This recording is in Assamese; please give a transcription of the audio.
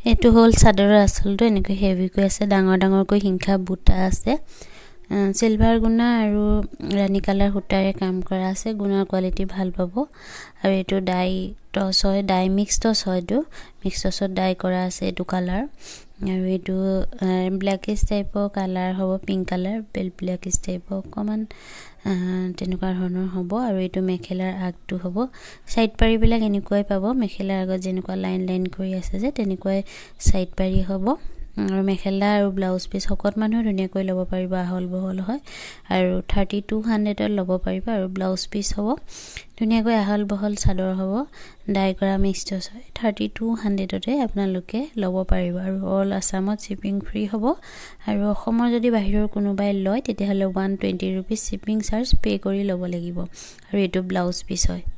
এটো হল চাদৰৰ আঁচলটো এনেকৈ হেভি কৈ আছে ডাঙৰ ডাঙৰকৈ হিংখা বুটা আছে সিলভাৰ গুণা আৰু ৰানী কালাৰ সূতাৰে কাম কৰা আছে গুণাৰ কোৱালিটি ভাল পাব আৰু এটো ডাই টছ হয় ডাই মিক্স টছ হয় এটো মিক্স টছত ডাই কৰা আছে এটো কালাৰ আৰু এটো ব্ল্যাকিশ টাইপৰ কালাৰ হ'ব পিংক কালাৰ বেল ব্ল্যাকিশ টাইপৰ কমন তেনেকুৱা ধৰণৰ হ'ব আৰু এটো মেখেলাৰ আগটো হ'ব সাইড পাৰি বিলাক এনেকৈ পাব মেখেলাৰ আগত যেনেকুৱা লাইন লাইন কৰি আছে যে তেনেকৈ সাইড পাৰি হ'ব আৰু মেখেলা আৰু ব্লাউজ পিস হকত মানুহ ধুনিয়াকৈ ল'ব পাৰিবা হল বহল হয় আৰু 3200 ত ল'ব পাৰিবা আৰু ব্লাউজ পিস হ'ব ধুনিয়াকৈ আহল বহল চাদৰ হ'ব ডাই কৰা মিক্স টছ হয় 3200 তে আপোনালোকে ল'ব পাৰিবা আৰু অল আসামত শিপিং ফ্ৰী হ'ব আৰু অসমৰ যদি বাহিৰৰ কোনোবাই লয় তেতিয়া হলে 120 रुपीस শিপিং চাৰ্জ পে কৰি ল'ব লাগিব আৰু এটো ব্লাউজ পিস হয়